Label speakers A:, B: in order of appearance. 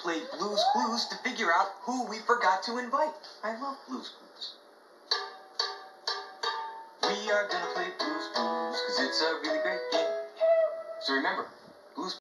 A: play Blue's Clues to figure out who we forgot to invite. I love Blue's Clues. We are gonna play Blue's Clues, cause it's a really great game. So remember,